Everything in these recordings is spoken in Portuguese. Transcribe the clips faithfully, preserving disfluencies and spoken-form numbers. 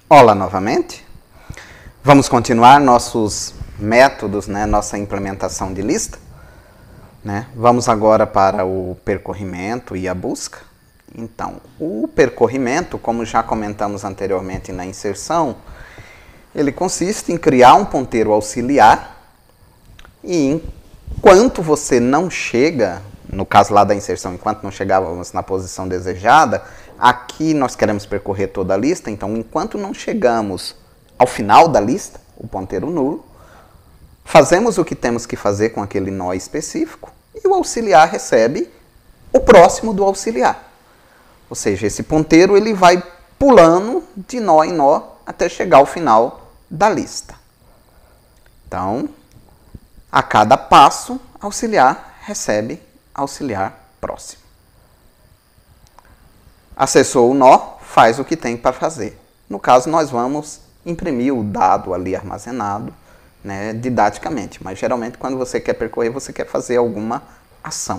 Olá novamente. Vamos continuar nossos métodos, né, nossa implementação de lista. Né? Vamos agora para o percorrimento e a busca. Então, o percorrimento, como já comentamos anteriormente na inserção, ele consiste em criar um ponteiro auxiliar e enquanto você não chega, no caso lá da inserção, enquanto não chegávamos na posição desejada, aqui nós queremos percorrer toda a lista, então enquanto não chegamos ao final da lista, o ponteiro nulo, fazemos o que temos que fazer com aquele nó específico e o auxiliar recebe o próximo do auxiliar. Ou seja, esse ponteiro ele vai pulando de nó em nó até chegar ao final da lista. Então, a cada passo, auxiliar recebe auxiliar próximo. Acessou o nó, faz o que tem para fazer. No caso, nós vamos imprimir o dado ali armazenado, né, didaticamente. Mas, geralmente, quando você quer percorrer, você quer fazer alguma ação.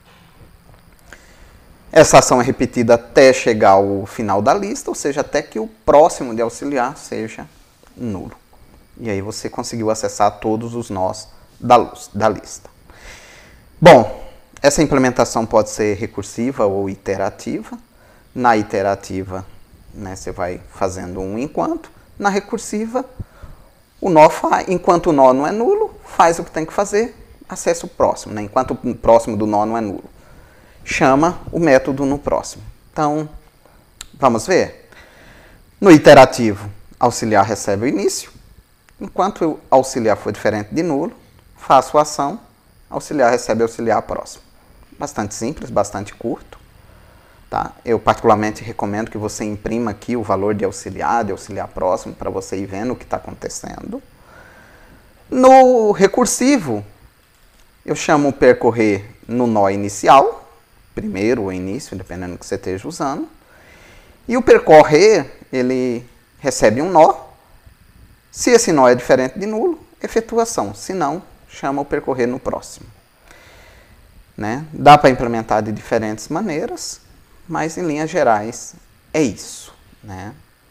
Essa ação é repetida até chegar ao final da lista, ou seja, até que o próximo de auxiliar seja nulo. E aí você conseguiu acessar todos os nós da, luz, da lista. Bom, essa implementação pode ser recursiva ou iterativa. Na iterativa, né, você vai fazendo um enquanto. Na recursiva, o nó faz, enquanto o nó não é nulo, faz o que tem que fazer, acessa o próximo. Né? Enquanto o próximo do nó não é nulo, chama o método no próximo. Então, vamos ver? No iterativo, auxiliar recebe o início. Enquanto o auxiliar for diferente de nulo, faço a ação, auxiliar recebe auxiliar próximo. Bastante simples, bastante curto. Tá? Eu particularmente recomendo que você imprima aqui o valor de auxiliar, de auxiliar próximo, para você ir vendo o que está acontecendo. No recursivo, eu chamo o percorrer no nó inicial, primeiro ou início, dependendo do que você esteja usando. E o percorrer, ele recebe um nó. Se esse nó é diferente de nulo, efetua ação. Se não, chama o percorrer no próximo. Né? Dá para implementar de diferentes maneiras, mas em linhas gerais é isso. Né?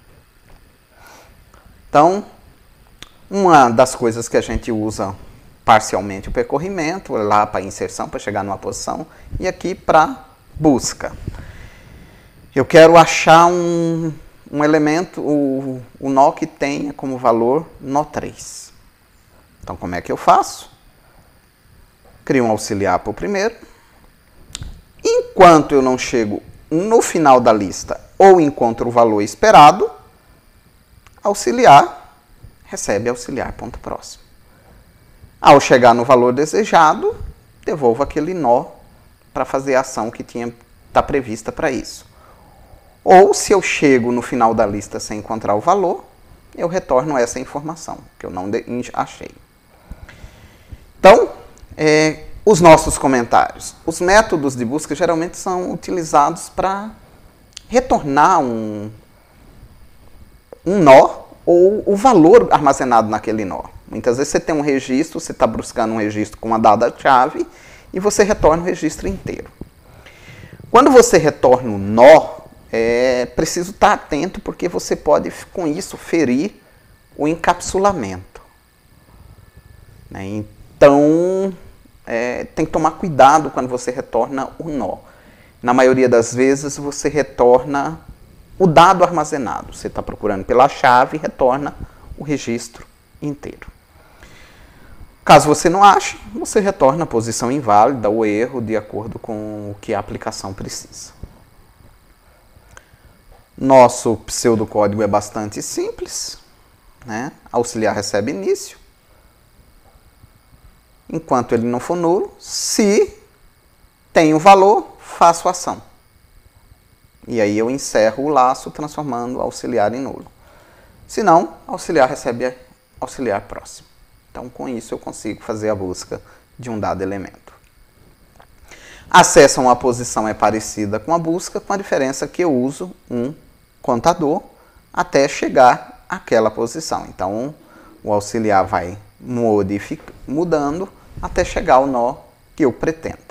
Então, uma das coisas que a gente usa parcialmente o percorrimento, lá para inserção, para chegar numa posição, e aqui para busca. Eu quero achar um, um elemento, o, o nó que tenha como valor nó três. Então, como é que eu faço? Crio um auxiliar para o primeiro. Enquanto eu não chego no final da lista ou encontro o valor esperado, auxiliar recebe auxiliar ponto próximo. Ao chegar no valor desejado, devolvo aquele nó para fazer a ação que tinha tá prevista para isso. Ou se eu chego no final da lista sem encontrar o valor, eu retorno essa informação que eu não achei. Então, é, os nossos comentários. Os métodos de busca geralmente são utilizados para retornar um, um nó ou o valor armazenado naquele nó. Muitas vezes você tem um registro, você está buscando um registro com uma dada chave e você retorna o registro inteiro. Quando você retorna o nó, é preciso estar atento porque você pode com isso ferir o encapsulamento. Né? Então, É, tem que tomar cuidado quando você retorna o nó. Na maioria das vezes, você retorna o dado armazenado. Você está procurando pela chave e retorna o registro inteiro. Caso você não ache, você retorna a posição inválida ou erro de acordo com o que a aplicação precisa. Nosso pseudocódigo é bastante simples. Né? Auxiliar recebe início. Enquanto ele não for nulo, se tem o valor, faço a ação. E aí eu encerro o laço transformando o auxiliar em nulo. Se não, auxiliar recebe auxiliar próximo. Então, com isso eu consigo fazer a busca de um dado elemento. Acesso a uma posição é parecida com a busca, com a diferença que eu uso um contador até chegar àquela posição. Então, o auxiliar vai modific... mudando até chegar ao nó que eu pretendo.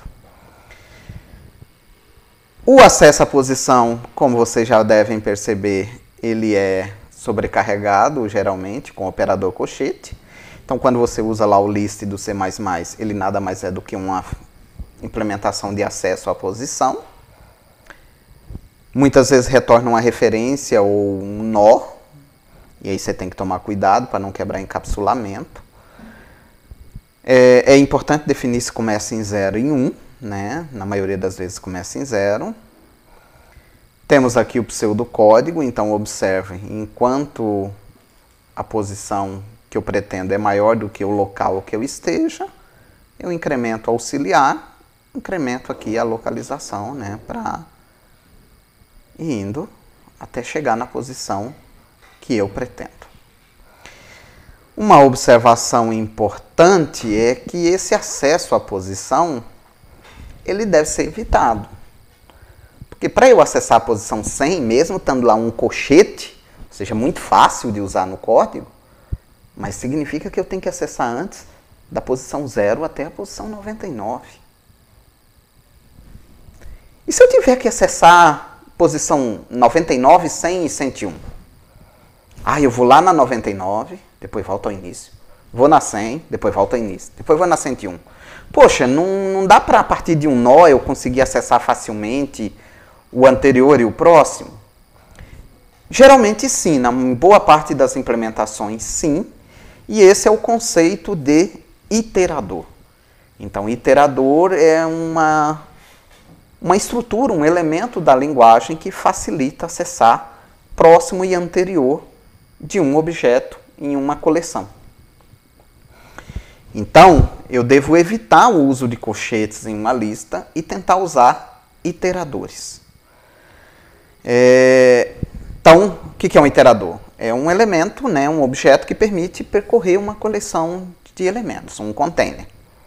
O acesso à posição, como vocês já devem perceber, ele é sobrecarregado, geralmente, com o operador colchete. Então, quando você usa lá o list do C mais mais, ele nada mais é do que uma implementação de acesso à posição. Muitas vezes retorna uma referência ou um nó, e aí você tem que tomar cuidado para não quebrar encapsulamento. É, é importante definir se começa em zero e um, né? Na maioria das vezes começa em zero. Temos aqui o pseudocódigo, então observe, enquanto a posição que eu pretendo é maior do que o local que eu esteja, eu incremento auxiliar, incremento aqui a localização, né, para ir indo até chegar na posição que eu pretendo. Uma observação importante é que esse acesso à posição, ele deve ser evitado. Porque para eu acessar a posição cem, mesmo estando lá um colchete, ou seja, muito fácil de usar no código, mas significa que eu tenho que acessar antes da posição zero até a posição noventa e nove. E se eu tiver que acessar posição noventa e nove, cem e cento e um? Ah, eu vou lá na noventa e nove, depois volto ao início. Vou na cem, depois volto ao início. Depois vou na cento e um. Poxa, não, não dá para a partir de um nó eu conseguir acessar facilmente o anterior e o próximo? Geralmente sim, na boa parte das implementações sim, e esse é o conceito de iterador. Então, iterador é uma, uma estrutura, um elemento da linguagem que facilita acessar próximo e anterior de um objeto em uma coleção. Então, eu devo evitar o uso de colchetes em uma lista e tentar usar iteradores. É, então, o que é um iterador? É um elemento, né, um objeto que permite percorrer uma coleção de elementos, um container.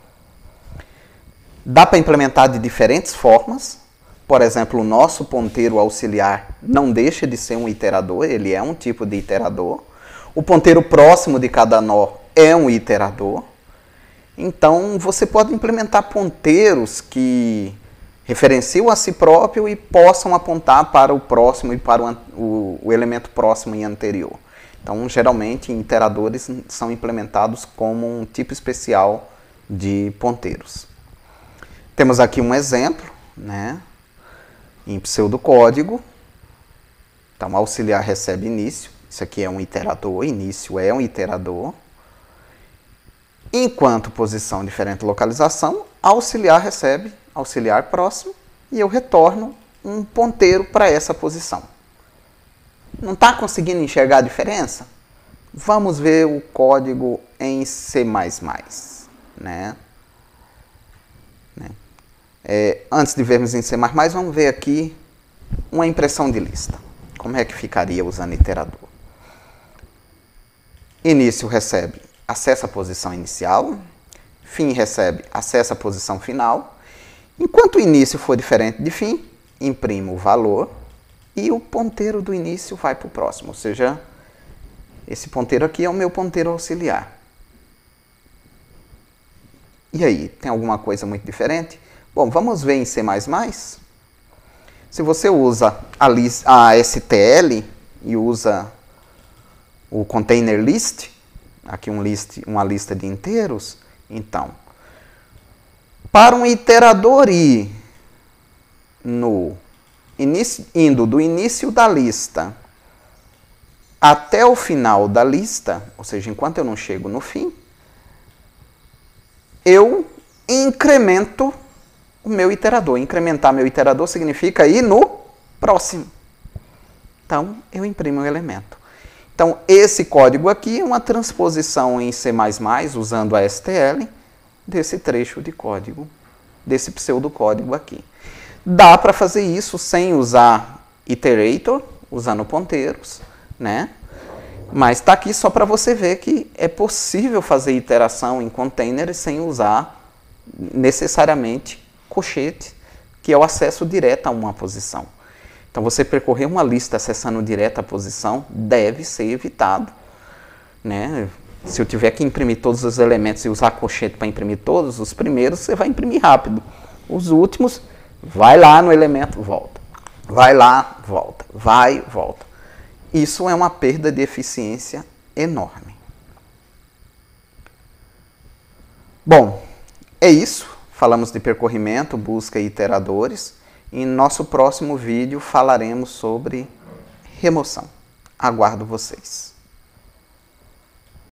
Dá para implementar de diferentes formas. Por exemplo, o nosso ponteiro auxiliar não deixa de ser um iterador, ele é um tipo de iterador. O ponteiro próximo de cada nó é um iterador. Então, você pode implementar ponteiros que referenciam a si próprio e possam apontar para o próximo e para o, o, o elemento próximo e anterior. Então, geralmente, iteradores são implementados como um tipo especial de ponteiros. Temos aqui um exemplo, né, em pseudocódigo. Então, auxiliar recebe início. Isso aqui é um iterador, início é um iterador. Enquanto posição diferente localização, auxiliar recebe auxiliar próximo e eu retorno um ponteiro para essa posição. Não está conseguindo enxergar a diferença? Vamos ver o código em C mais mais. Né? Né? É, antes de vermos em C mais mais, vamos ver aqui uma impressão de lista. Como é que ficaria usando iterador? Início recebe acesso à posição inicial, fim recebe acesso à posição final. Enquanto o início for diferente de fim, imprimo o valor e o ponteiro do início vai para o próximo. Ou seja, esse ponteiro aqui é o meu ponteiro auxiliar. E aí, tem alguma coisa muito diferente? Bom, vamos ver em C mais mais. Se você usa a, list, a S T L e usa o container list, aqui um list, uma lista de inteiros, então, para um iterador ir no inicio, indo do início da lista até o final da lista, ou seja, enquanto eu não chego no fim, eu incremento o meu iterador. Incrementar meu iterador significa ir no próximo. Então, eu imprimo um elemento. Então, esse código aqui é uma transposição em C mais mais, usando a S T L, desse trecho de código, desse pseudocódigo aqui. Dá para fazer isso sem usar iterator, usando ponteiros, né? Mas está aqui só para você ver que é possível fazer iteração em containers sem usar necessariamente colchete, que é o acesso direto a uma posição. Então, você percorrer uma lista acessando direto a posição deve ser evitado, né? Se eu tiver que imprimir todos os elementos e usar colchete para imprimir todos, os primeiros você vai imprimir rápido. Os últimos, vai lá no elemento, volta. Vai lá, volta. Vai, volta. isso é uma perda de eficiência enorme. Bom, é isso. Falamos de percorrimento, busca e iteradores. Em nosso próximo vídeo falaremos sobre remoção. Aguardo vocês.